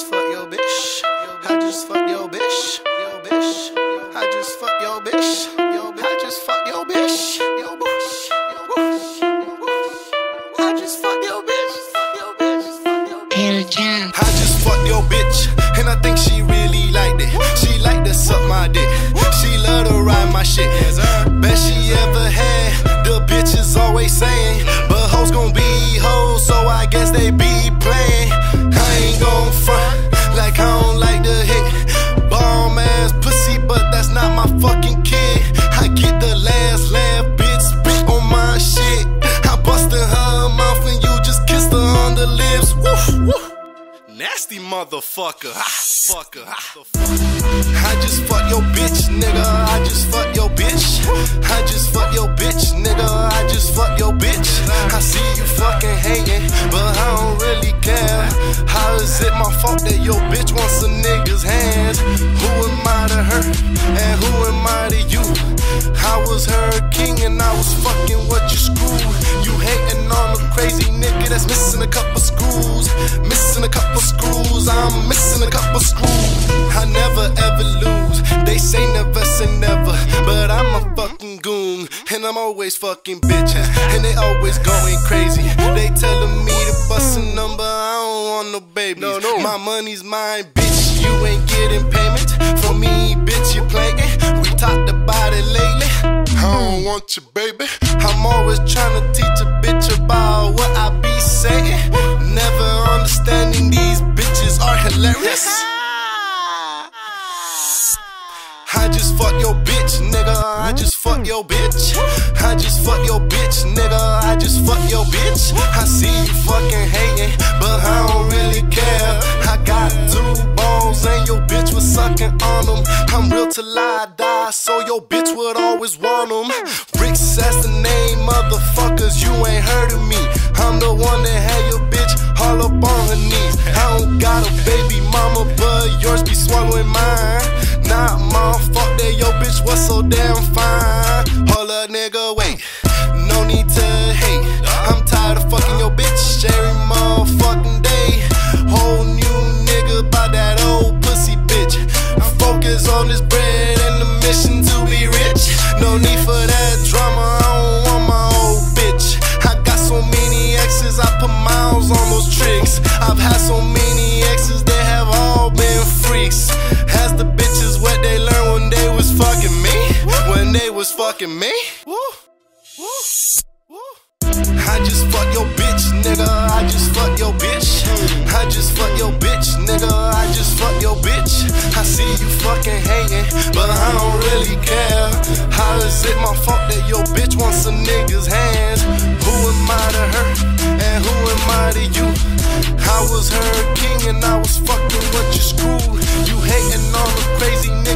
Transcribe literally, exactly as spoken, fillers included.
fucked your bitch. I just fucked your bitch. Yo bitch. I just fucked your bitch. Yo bitch. I just fucked your bitch. Yo bitch. I just fucked your bitch. Yo bitch. I just fucked your bitch, and I think she really liked it. She liked to suck my dick. She love to ride my shit. Best she ever had. The bitches always saying, but hoes gon' be hoes, so I guess they be playing. I ain't gon' front like I don't like to hit bomb ass pussy, but that's not my fucking kid. I get the last laugh, bitch, spit on my shit. I busted her mouth and you just kissed her on the lips. Woof, woof. Nasty motherfucker. Ha, fucker. Ha. I just fucked your bitch, nigga. I just fucked your bitch. I just fucked your bitch, nigga. I just fucked your bitch. I see you fucking hating, but I don't really care. How is it my fault that your bitch wants a nigga's hands? Who am I to her, and who am I to you? I was her king and I was fucking what you screwed. You hating on a crazy nigga that's missing a couple screws. Missing a couple screws, I'm missing a couple screws. I never ever lose. They say never say never, but I'm a fucking goon, and I'm always fucking bitches, and they always going crazy. They telling me to bust a number, I don't want no babies. No, no. My money's mine, bitch. You ain't getting payment from me, bitch. You playing? We talked about it lately. I don't want you, baby. I'm always trying to teach a bitch about what I be saying. Never understanding these bitches are hilarious. I just fucked your bitch, nigga. I just fucked your bitch. I just fucked your bitch, nigga. I just fucked your bitch. I see you fucking hating, but I don't really care. I got two balls and your bitch was sucking on them. I'm real till I die, so your bitch would always want them. Bricks, that's the name, motherfuckers, you ain't heard of me. I'm the one that had your bitch all up on her knees. I don't got a baby mama, but yours be swallowing mine. Nah, mom, fuck that, your bitch was so damn fine. Hold up, nigga, wait, no need to hate. I'm tired of fucking your bitch every motherfucking day. Whole new nigga about that old pussy bitch. Focus on this bread and the mission to be rich. No need for that drama, I don't want my old bitch. I got so many exes, I put miles on those tricks. I've had so many exes, they have all been freaks. As the bitches what they learned when they was fucking me. When they was fucking me. Woo. Woo. Woo. I just fucked your bitch, nigga. I just fucked your bitch. I just fucked your bitch, nigga. I just fucked your bitch. I see you fucking hating, but I don't really care. How is it my fault that your bitch wants a nigga's hands? Who am I to her, and who am I to you? I was her king and I was fucking what you screwed. You hating on a crazy nigga